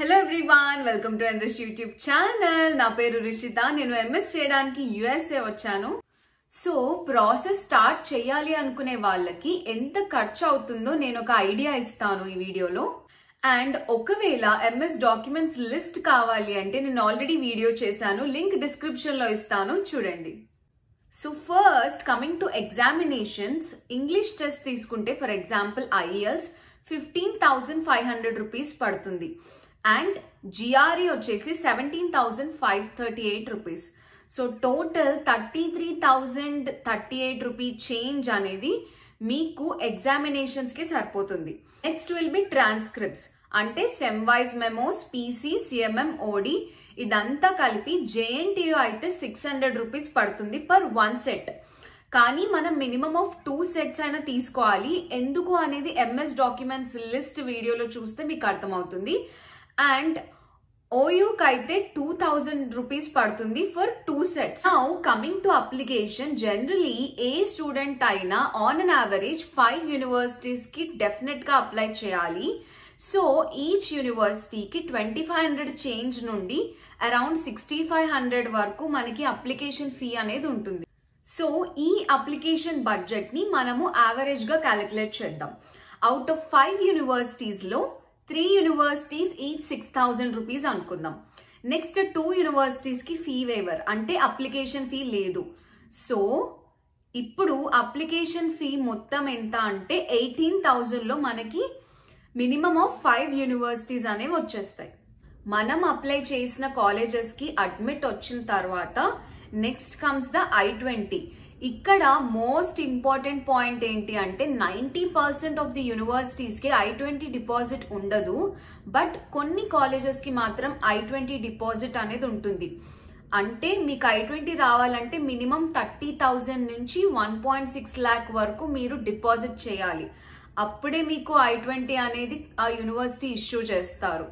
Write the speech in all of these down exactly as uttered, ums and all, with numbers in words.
Hello everyone, welcome to Endrish YouTube channel. నా పేరు రిషిత. నేను ఎంఎస్ చేయడానికి యుఎస్ఏ వచ్చాను. సో ప్రాసెస్ స్టార్ట్ చేయాలి అనుకునే వాళ్ళకి ఎంత ఖర్చు అవుతుందో నేను ఒక ఐడియా ఇస్తాను ఈ వీడియోలో. అండ్ ఒకవేళ ఎంఎస్ డాక్యుమెంట్స్ లిస్ట్ కావాలి అంటే నేను ఆల్రెడీ వీడియో చేశాను, లింక్ డిస్క్రిప్షన్ లో ఇస్తాను, చూడండి. So first coming to examinations, English test తీసుకుంటే for example IELTS fifteen thousand five hundred rupees పడుతుంది. అండ్ జిఆర్ఈ వచ్చేసి seventeen thousand five thirty eight rupees. So total thirty three thousand thirty eight rupee change అనేది మీకు examinations కి సరిపోతుంది. Next will be transcripts, అంటే sem wise memos, PC, CMM, OD ఇదంతా కలిపి JNTU అయితే సిక్స్ హండ్రెడ్ రూపీస్ పడుతుంది పర్ వన్ సెట్. కానీ మనం మినిమం ఆఫ్ టూ సెట్స్ అయినా తీసుకోవాలి. ఎందుకు అనేది ఎంఎస్ డాక్యుమెంట్స్ లిస్ట్ వీడియోలో చూస్తే మీకు అర్థమవుతుంది. అండ్ ఓయూకి అయితే టూ థౌజండ్ రూపీస్ పడుతుంది for two sets. Now coming to application, generally a student అయినా on an average five universities కి డెఫినెట్ గా అప్లై చేయాలి. సో ఈచ్ యూనివర్సిటీకి ట్వంటీ ఫైవ్ హండ్రెడ్ చేంజ్ నుండి అరౌండ్ సిక్స్టీ ఫైవ్ హండ్రెడ్ వరకు మనకి అప్లికేషన్ ఫీ అనేది ఉంటుంది. సో ఈ అప్లికేషన్ బడ్జెట్ ని మనము యావరేజ్ గా క్యాలిక్యులేట్ చేద్దాం. అవుట్ ఆఫ్ ఫైవ్ యూనివర్సిటీస్ లో three universities each six thousand rupees అనుకుందాం. నెక్స్ట్ టూ యూనివర్సిటీస్ కి ఫీ వేవర్, అంటే అప్లికేషన్ ఫీ లేదు. సో ఇప్పుడు అప్లికేషన్ ఫీ మొత్తం ఎంత అంటే ఎయిటీన్ థౌజండ్ లో మనకి మినిమం ఆఫ్ ఫైవ్ యూనివర్సిటీస్ అనేవి వచ్చేస్తాయి. మనం అప్లై చేసిన కాలేజెస్ కి అడ్మిట్ వచ్చిన తర్వాత next comes the I twenty. ఇక్కడ మోస్ట్ ఇంపార్టెంట్ పాయింట్ ఏంటి అంటే ninety percent of the universities కి ఐ ట్వంటీ డిపాజిట్ ఉండదు. బట్ కొన్ని కాలేజెస్ కి మాత్రం ఐ ట్వంటీ డిపాజిట్ అనేది ఉంటుంది. అంటే మీకు ఐ ట్వంటీ రావాలంటే మినిమం థర్టీ థౌజండ్ నుంచి వన్ పాయింట్ సిక్స్ ల్యాక్ వరకు మీరు డిపాజిట్ చేయాలి. అప్పుడే మీకు ఐ ట్వంటీ అనేది ఆ యూనివర్సిటీ ఇష్యూ చేస్తారు.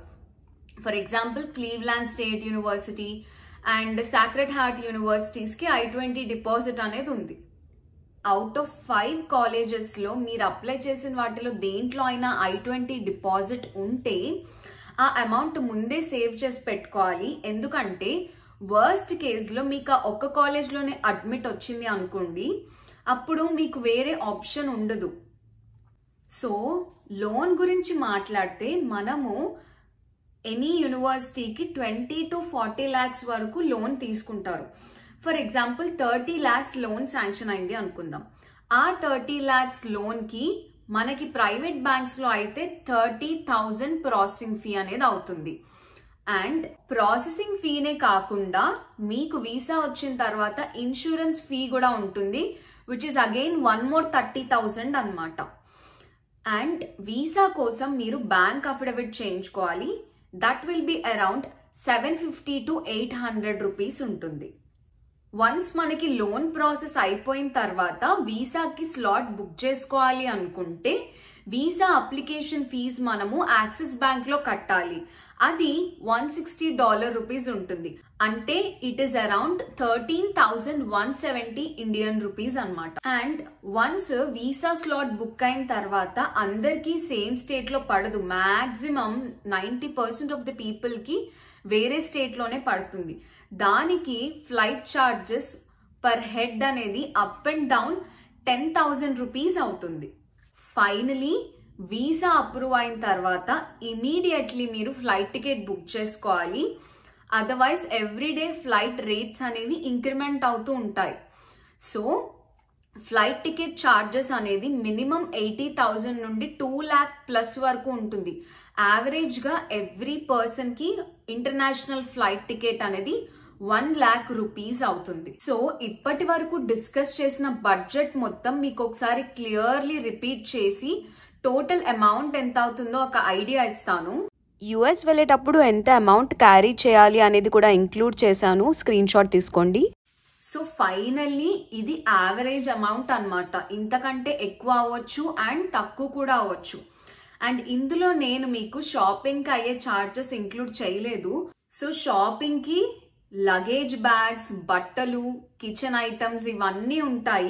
For example Cleveland State University and Sacred Heart universities కి ఐ ట్వంటీ డిపాజిట్ అనేది ఉంది. అవుట్ ఆఫ్ ఫైవ్ కాలేజెస్ లో మీరు అప్లై చేసిన వాటిలో దేంట్లో అయినా ఐ ట్వంటీ డిపాజిట్ ఉంటే ఆ అమౌంట్ ముందే సేవ్ చేసి పెట్టుకోవాలి. ఎందుకంటే వర్స్ట్ కేస్ లో మీకు ఒక్క కాలేజ్ లోనే అడ్మిట్ వచ్చింది అనుకోండి, అప్పుడు మీకు వేరే ఆప్షన్ ఉండదు. సో లోన్ గురించి మాట్లాడితే మనము ఎనీ యూనివర్సిటీకి ట్వంటీ టు ఫార్టీ ల్యాక్స్ వరకు లోన్ తీసుకుంటారు. For example thirty lakhs loan sanction అయింది అనుకుందాం. ఆ థర్టీ ల్యాక్స్ లోన్ కి మనకి ప్రైవేట్ బ్యాంక్స్ లో అయితే థర్టీ థౌజండ్ ప్రాసెసింగ్ ఫీ అనేది అవుతుంది. అండ్ ప్రాసెసింగ్ ఫీనే కాకుండా మీకు వీసా వచ్చిన తర్వాత ఇన్సూరెన్స్ ఫీ కూడా ఉంటుంది, which is again one more thirty thousand అనమాట. అండ్ వీసా కోసం మీరు బ్యాంక్ అఫిడవిట్ చేయించుకోవాలి. That will be around seven fifty to eight hundred rupees ఉంటుంది. వన్స్ మనకి లోన్ ప్రాసెస్ అయిపోయిన తర్వాత వీసాకి స్లాట్ బుక్ చేసుకోవాలి అనుకుంటే వీసా అప్లికేషన్ ఫీజ్ మనము యాక్సిస్ బ్యాంక్ లో కట్టాలి. అది వన్ సిక్స్టీ డాలర్ రూపీస్ ఉంటుంది. అంటే it is around thirteen thousand one seventy Indian rupees అనమాట. And once visa slot book అయిన తర్వాత అందరికీ సేమ్ స్టేట్ లో పడదు. Maximum ninety percent of the people కి వేరే స్టేట్ లోనే పడుతుంది. దానికి ఫ్లైట్ చార్జెస్ పర్ హెడ్ అనేది up and down ten thousand rupees అవుతుంది. ఫైనలీ వీసా అప్రూవ్ అయిన తర్వాత ఇమీడియట్లీ మీరు ఫ్లైట్ టికెట్ బుక్ చేసుకోవాలి. అదర్వైజ్ ఎవ్రీడే ఫ్లైట్ రేట్స్ అనేవి ఇంక్రిమెంట్ అవుతూ ఉంటాయి. సో ఫ్లైట్ టికెట్ ఛార్జెస్ అనేది మినిమం ఎయిటీ థౌజండ్ నుండి టూ ల్యాక్ ప్లస్ వరకు ఉంటుంది. యావరేజ్ గా ఎవ్రీ పర్సన్ కి ఇంటర్నేషనల్ ఫ్లైట్ టికెట్ అనేది వన్ ల్యాక్ రూపీస్ అవుతుంది. సో ఇప్పటి వరకు డిస్కస్ చేసిన బడ్జెట్ మొత్తం మీకు ఒకసారి క్లియర్లీ రిపీట్ చేసి టోటల్ అమౌంట్ ఎంత అవుతుందో ఒక ఐడియా ఇస్తాను. యుఎస్ వెళ్ళేటప్పుడు ఎంత అమౌంట్ క్యారీ చేయాలి అనేది కూడా ఇంక్లూడ్ చేశాను, స్క్రీన్ షాట్ తీసుకోండి. సో ఫైనల్లీ ఇది యావరేజ్ అమౌంట్ అన్నమాట. ఇంతకంటే ఎక్కువ అవ్వచ్చు అండ్ తక్కువ కూడా అవ్వచ్చు. అండ్ ఇందులో నేను మీకు షాపింగ్ కి అయ్యే చార్జెస్ ఇంక్లూడ్ చేయలేదు. సో షాపింగ్ కి లగేజ్ బ్యాగ్స్, బట్టలు, కిచెన్ ఐటమ్స్ ఇవన్నీ ఉంటాయి.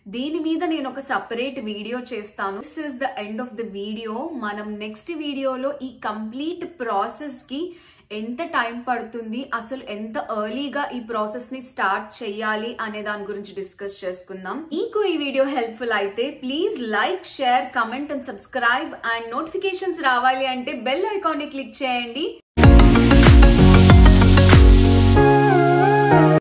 దీని మీద నేను ఒక సపరేట్ వీడియో చేస్తాను. This is the end of the video. మనం నెక్స్ట్ వీడియోలో ఈ కంప్లీట్ ప్రాసెస్ కి ఎంత టైం పడుతుంది, అసలు ఎంత ఎర్లీగా ఈ ప్రాసెస్ ని స్టార్ట్ చేయాలి అనే దాని గురించి డిస్కస్ చేసుకుందాం. మీకు ఈ వీడియో హెల్ప్ఫుల్ అయితే please like, share, comment and subscribe. And notifications రావాలి అంటే బెల్ ఐకాన్ ని క్లిక్ చేయండి.